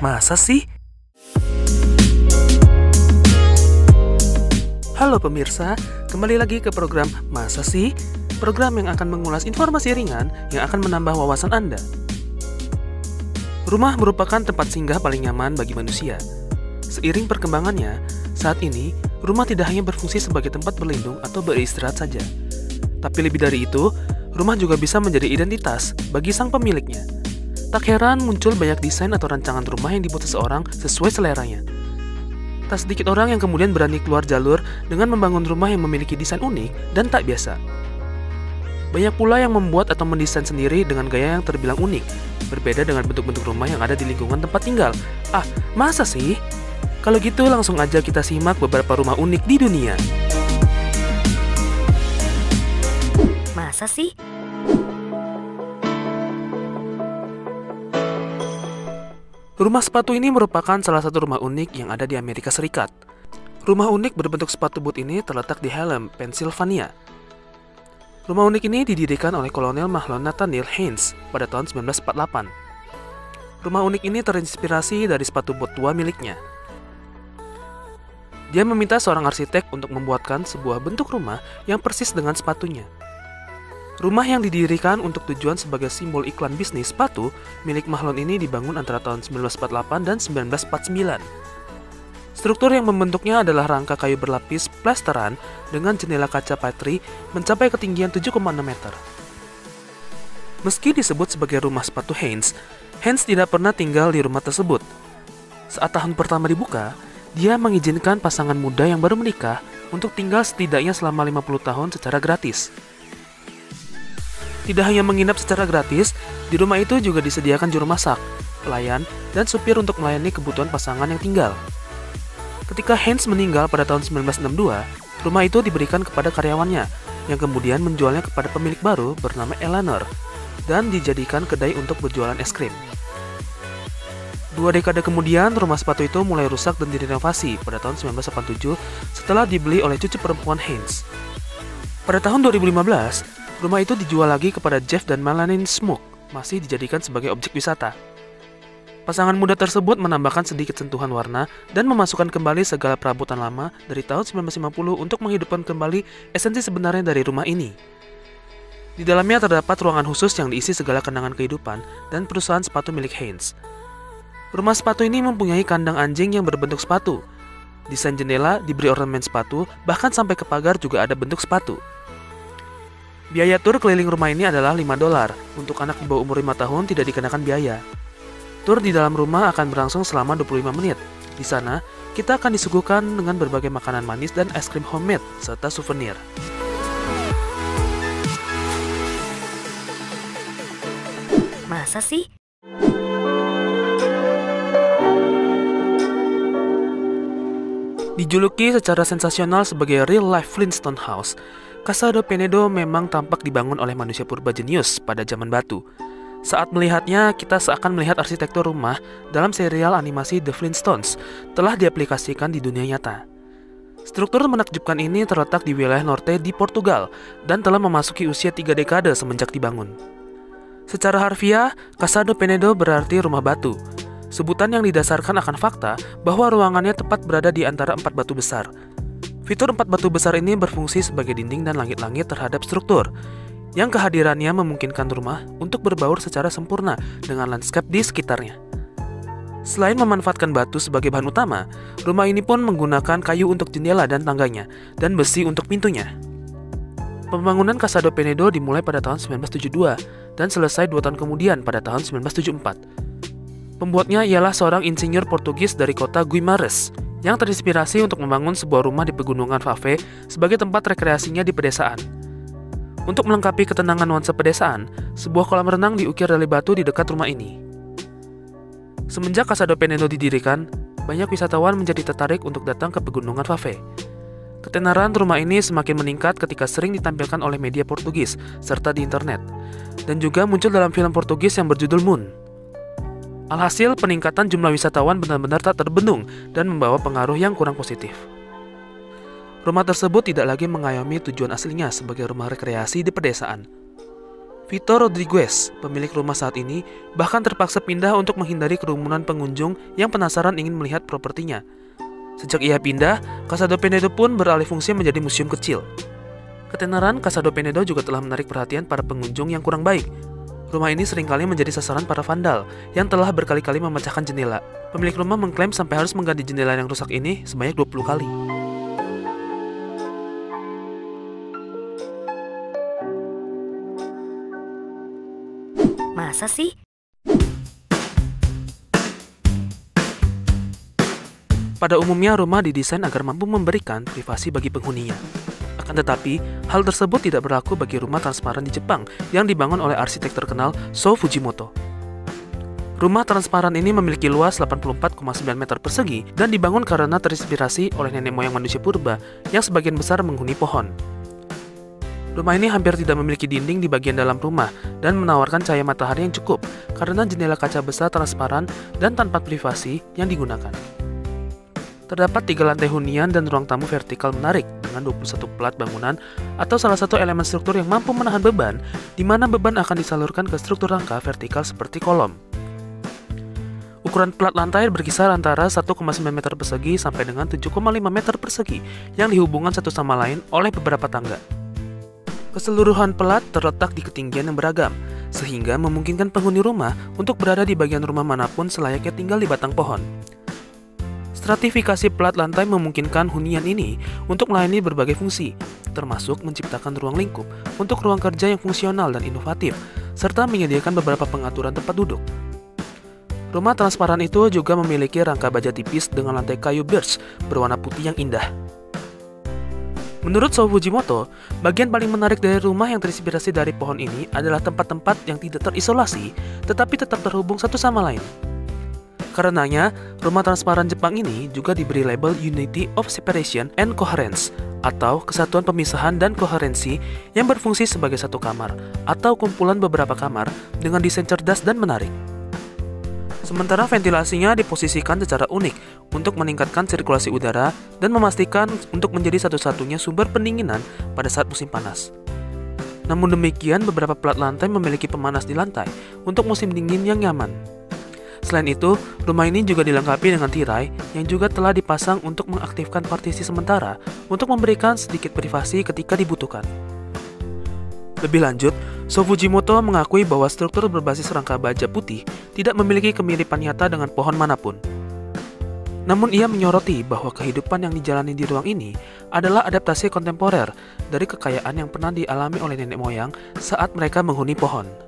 Masa sih? Halo pemirsa, kembali lagi ke program Masa sih? Program yang akan mengulas informasi ringan yang akan menambah wawasan Anda. Rumah merupakan tempat singgah paling nyaman bagi manusia. Seiring perkembangannya, saat ini rumah tidak hanya berfungsi sebagai tempat berlindung atau beristirahat saja. Tapi lebih dari itu, rumah juga bisa menjadi identitas bagi sang pemiliknya. Tak heran muncul banyak desain atau rancangan rumah yang dibuat seseorang sesuai seleranya. Tak sedikit orang yang kemudian berani keluar jalur dengan membangun rumah yang memiliki desain unik dan tak biasa. Banyak pula yang membuat atau mendesain sendiri dengan gaya yang terbilang unik, berbeda dengan bentuk-bentuk rumah yang ada di lingkungan tempat tinggal. Ah, masa sih? Kalau gitu langsung aja kita simak beberapa rumah unik di dunia. Masa sih? Rumah sepatu ini merupakan salah satu rumah unik yang ada di Amerika Serikat. Rumah unik berbentuk sepatu boot ini terletak di Hallam, Pennsylvania. Rumah unik ini didirikan oleh Kolonel Mahlon Nathaniel Haynes pada tahun 1948. Rumah unik ini terinspirasi dari sepatu boot tua miliknya. Dia meminta seorang arsitek untuk membuatkan sebuah bentuk rumah yang persis dengan sepatunya. Rumah yang didirikan untuk tujuan sebagai simbol iklan bisnis sepatu milik Mahlon ini dibangun antara tahun 1948 dan 1949. Struktur yang membentuknya adalah rangka kayu berlapis plesteran dengan jendela kaca patri mencapai ketinggian 7,6 meter. Meski disebut sebagai rumah sepatu Haynes tidak pernah tinggal di rumah tersebut. Saat tahun pertama dibuka, dia mengizinkan pasangan muda yang baru menikah untuk tinggal setidaknya selama 50 tahun secara gratis. Tidak hanya menginap secara gratis, di rumah itu juga disediakan juru masak, pelayan, dan supir untuk melayani kebutuhan pasangan yang tinggal. Ketika Haynes meninggal pada tahun 1962, rumah itu diberikan kepada karyawannya, yang kemudian menjualnya kepada pemilik baru bernama Eleanor, dan dijadikan kedai untuk berjualan es krim. 2 dekade kemudian, rumah sepatu itu mulai rusak dan direnovasi pada tahun 1987 setelah dibeli oleh cucu perempuan Haynes. Pada tahun 2015, rumah itu dijual lagi kepada Jeff dan Melanie Smoke, masih dijadikan sebagai objek wisata. Pasangan muda tersebut menambahkan sedikit sentuhan warna dan memasukkan kembali segala perabotan lama dari tahun 1950 untuk menghidupkan kembali esensi sebenarnya dari rumah ini. Di dalamnya terdapat ruangan khusus yang diisi segala kenangan kehidupan dan perusahaan sepatu milik Haynes. Rumah sepatu ini mempunyai kandang anjing yang berbentuk sepatu. Desain jendela diberi ornamen sepatu, bahkan sampai ke pagar juga ada bentuk sepatu. Biaya tur keliling rumah ini adalah $5. Untuk anak di bawah umur 5 tahun tidak dikenakan biaya. Tur di dalam rumah akan berlangsung selama 25 menit. Di sana, kita akan disuguhkan dengan berbagai makanan manis dan es krim homemade, serta souvenir. Masa sih? Dijuluki secara sensasional sebagai real-life Flintstone House, Casa do Penedo memang tampak dibangun oleh manusia purba jenius pada zaman batu. Saat melihatnya, kita seakan melihat arsitektur rumah dalam serial animasi The Flintstones telah diaplikasikan di dunia nyata. Struktur menakjubkan ini terletak di wilayah Norte di Portugal dan telah memasuki usia 3 dekade semenjak dibangun. Secara harfiah, Casa do Penedo berarti rumah batu. Sebutan yang didasarkan akan fakta bahwa ruangannya tepat berada di antara 4 batu besar. Fitur 4 batu besar ini berfungsi sebagai dinding dan langit-langit terhadap struktur, yang kehadirannya memungkinkan rumah untuk berbaur secara sempurna dengan lanskap di sekitarnya. Selain memanfaatkan batu sebagai bahan utama, rumah ini pun menggunakan kayu untuk jendela dan tangganya, dan besi untuk pintunya. Pembangunan Casa do Penedo dimulai pada tahun 1972, dan selesai 2 tahun kemudian pada tahun 1974. Pembuatnya ialah seorang insinyur Portugis dari kota Guimarães, yang terinspirasi untuk membangun sebuah rumah di pegunungan Fave sebagai tempat rekreasinya di pedesaan. Untuk melengkapi ketenangan nuansa pedesaan, sebuah kolam renang diukir dari batu di dekat rumah ini. Semenjak Casa do Penedo didirikan, banyak wisatawan menjadi tertarik untuk datang ke pegunungan Fave. Ketenaran rumah ini semakin meningkat ketika sering ditampilkan oleh media Portugis serta di internet, dan juga muncul dalam film Portugis yang berjudul Moon. Alhasil, peningkatan jumlah wisatawan benar-benar tak terbendung dan membawa pengaruh yang kurang positif. Rumah tersebut tidak lagi mengayomi tujuan aslinya sebagai rumah rekreasi di pedesaan. Vitor Rodriguez, pemilik rumah saat ini, bahkan terpaksa pindah untuk menghindari kerumunan pengunjung yang penasaran ingin melihat propertinya. Sejak ia pindah, Casa do Penedo pun beralih fungsi menjadi museum kecil. Ketenaran Casa do Penedo juga telah menarik perhatian para pengunjung yang kurang baik. Rumah ini seringkali menjadi sasaran para vandal yang telah berkali-kali memecahkan jendela. Pemilik rumah mengklaim sampai harus mengganti jendela yang rusak ini sebanyak 20 kali. Masa sih? Pada umumnya, rumah didesain agar mampu memberikan privasi bagi penghuninya. Akan tetapi, hal tersebut tidak berlaku bagi rumah transparan di Jepang yang dibangun oleh arsitek terkenal Sou Fujimoto. Rumah transparan ini memiliki luas 84,9 meter persegi dan dibangun karena terinspirasi oleh nenek moyang manusia purba yang sebagian besar menghuni pohon. Rumah ini hampir tidak memiliki dinding di bagian dalam rumah dan menawarkan cahaya matahari yang cukup karena jendela kaca besar transparan dan tanpa privasi yang digunakan. Terdapat 3 lantai hunian dan ruang tamu vertikal menarik dengan 21 pelat bangunan atau salah satu elemen struktur yang mampu menahan beban, di mana beban akan disalurkan ke struktur rangka vertikal seperti kolom. Ukuran pelat lantai berkisar antara 1,9 meter persegi sampai dengan 7,5 meter persegi yang dihubungkan satu sama lain oleh beberapa tangga. Keseluruhan pelat terletak di ketinggian yang beragam, sehingga memungkinkan penghuni rumah untuk berada di bagian rumah manapun selayaknya tinggal di batang pohon. Stratifikasi pelat lantai memungkinkan hunian ini untuk melayani berbagai fungsi, termasuk menciptakan ruang lingkup untuk ruang kerja yang fungsional dan inovatif, serta menyediakan beberapa pengaturan tempat duduk. Rumah transparan itu juga memiliki rangka baja tipis dengan lantai kayu birch berwarna putih yang indah. Menurut Sou Fujimoto, bagian paling menarik dari rumah yang terinspirasi dari pohon ini adalah tempat-tempat yang tidak terisolasi, tetapi tetap terhubung satu sama lain. Karenanya, rumah transparan Jepang ini juga diberi label Unity of Separation and Coherence, atau kesatuan pemisahan dan koherensi yang berfungsi sebagai satu kamar, atau kumpulan beberapa kamar dengan desain cerdas dan menarik. Sementara ventilasinya diposisikan secara unik untuk meningkatkan sirkulasi udara dan memastikan untuk menjadi satu-satunya sumber pendinginan pada saat musim panas. Namun demikian, beberapa pelat lantai memiliki pemanas di lantai untuk musim dingin yang nyaman. Selain itu, rumah ini juga dilengkapi dengan tirai yang juga telah dipasang untuk mengaktifkan partisi sementara untuk memberikan sedikit privasi ketika dibutuhkan. Lebih lanjut, Sou Fujimoto mengakui bahwa struktur berbasis rangka baja putih tidak memiliki kemiripan nyata dengan pohon manapun. Namun ia menyoroti bahwa kehidupan yang dijalani di ruang ini adalah adaptasi kontemporer dari kekayaan yang pernah dialami oleh nenek moyang saat mereka menghuni pohon.